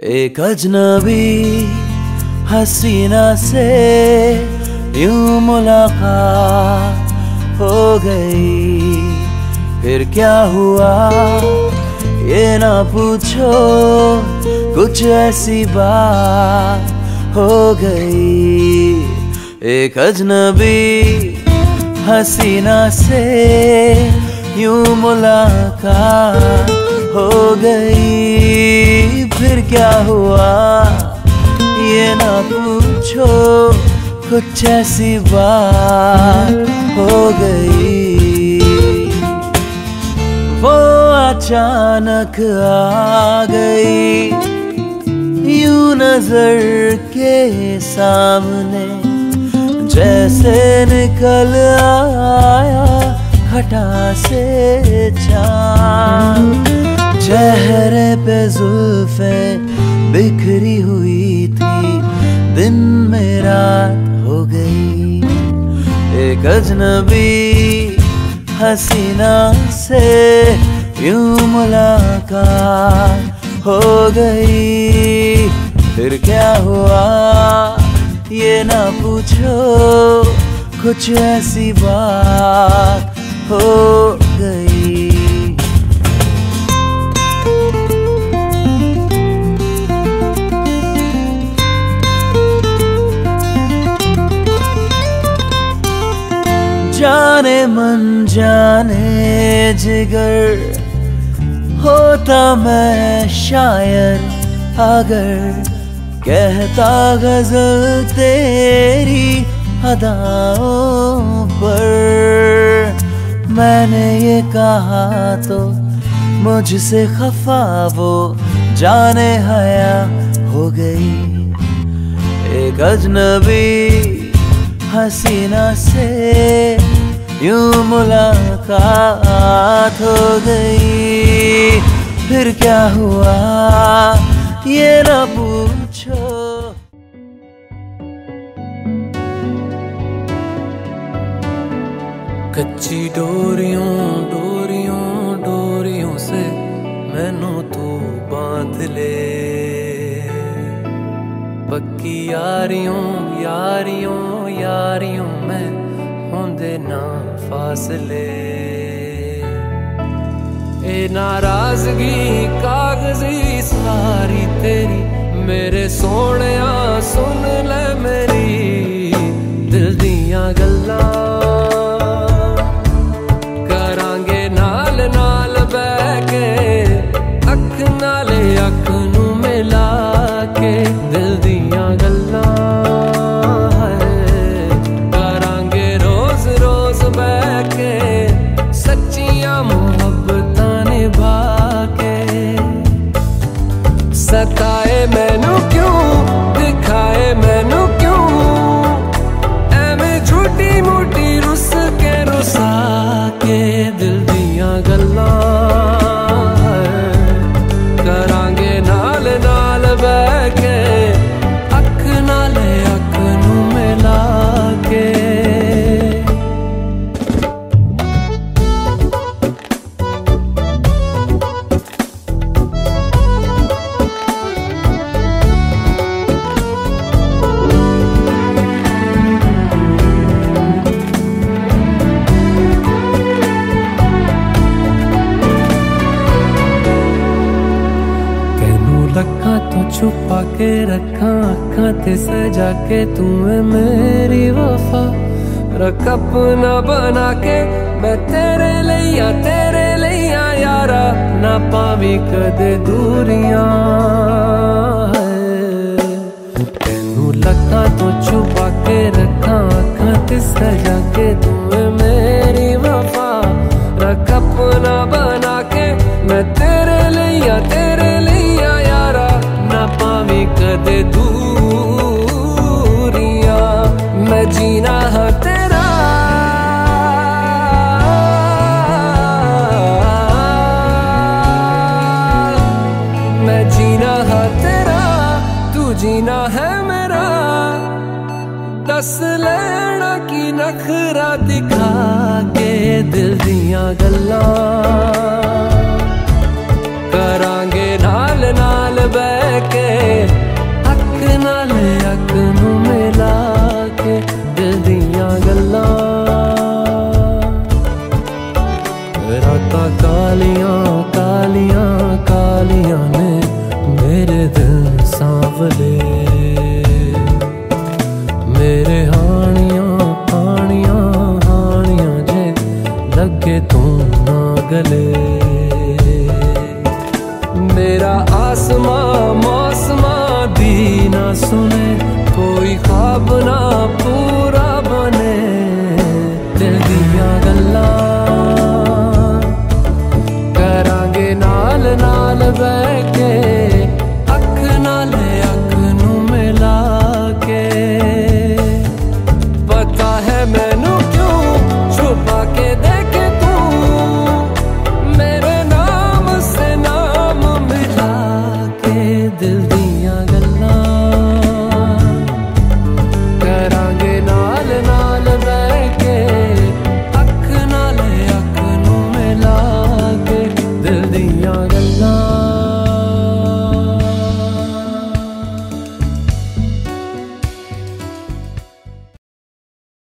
एक अजनबी हसीना से यूं मुलाकात हो गई। फिर क्या हुआ ये ना पूछो, कुछ ऐसी बात हो गई। एक अजनबी हसीना से यूं मुलाकात हो गई। फिर क्या हुआ ये ना पूछो, कुछ ऐसी बात हो गई। वो अचानक आ गई यूं नजर के सामने, जैसे निकल आया घटा से चाँद। चेहरे पे जुल्फे बिखरी हुई थी, दिन में रात हो गई। एक अजनबी हसीना से यूं मुलाकात हो गई। फिर क्या हुआ ये ना पूछो, कुछ ऐसी बात हो गई। जाने मन जाने जिगर, होता मैं शायर अगर कहता गजल तेरी अदाओं पर। मैंने ये कहा तो मुझसे खफा वो जाने हया हो गई। एक अजनबी हसीना से यूं मुलाकात हो गई। फिर क्या हुआ ये ना पूछो। कच्ची डोरियों डोरियों डोरियों से मैनू तू बांध ले। पक्की यारियों यारियों यारियों में होंदे ना फासले। ए नाराजगी कागजी सारी तेरी, मेरे सोहणिया सुन ले मेरी दिल दियां गल्लां। करांगे नाल नाल बैठ के, अख नाले अख नू मिला के दिल दियां गल्लां। करांगे रोज रोज बैठ के सच्चियां मुहब्बतां निभा के। सताए मैनू क्यों दिखाए मैनू क्यों, एवें झूठी मूठी रुस के रुसा के दिल दियां गल्लां। करांगे नाल नाल बैठ के, अख नाले अख नू मिला के। लखा तो छुपा के रखा अखा ते सजा के, तू है मेरी वफा। रख अपना बना के मैं तेरे लिया यारा, ना पावी कदे दूरियां। तेनू लखा तो छुपा के रखा अखा ते सजा के, तू है मेरी वफा। रख अपना बना के मैं तेरे लिया यारा, ना पावी कदे दूरियां। मैं जीना है तेरा मैं जीना है तेरा, तू जीना है मेरा। दस लेना की नखरा दिखा के दिल दियां गल्लां। करांगे नाल नाल बैठ के कालियां कालियां कालियां ने मेरे दिल सांवले, मेरे हानियां हानियां हानियां जे लगे तू ना गले। मेरा आसमां मौसमां दी ना सुने, कोई ख्वाब ना पूरा बने। दिल दियां गल्लां करांगे नाल नाल बह के, अख नाल अख नू मिला के। पता है मैनू क्यों छुपा के देखे तू, मेरे नाम से नाम मिला के। दिल दी